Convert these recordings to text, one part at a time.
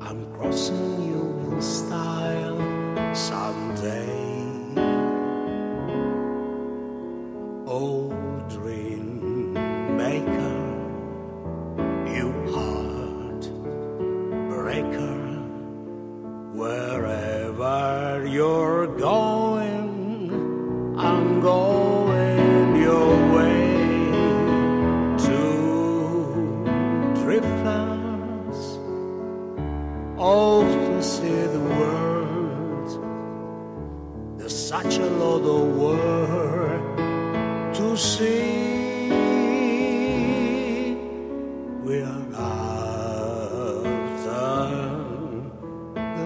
I'm crossing you in style someday. Oh, dream maker, you heart breaker, wherever you're going, I'm going your way. To drifters off to see the world. There's such a lot of world to see. We are after the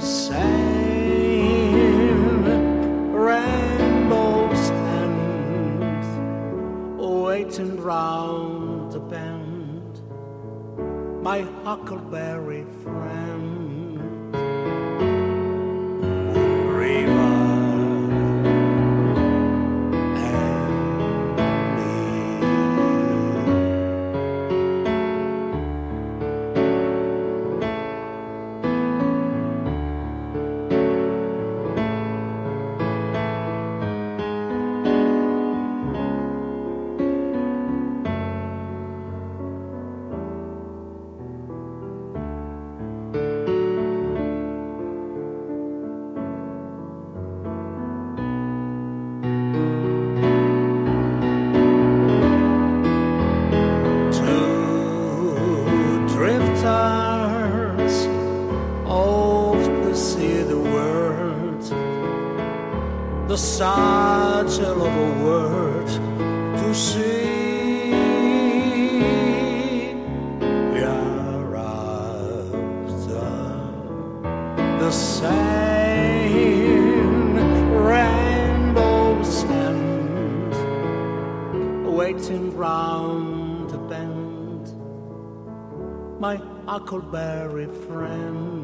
same rainbows and waiting round the bend, my huckleberry friend. Off to see the world. There's such a lot of world to see. We are after the same rainbows and waiting round the bend, my huckleberry friend.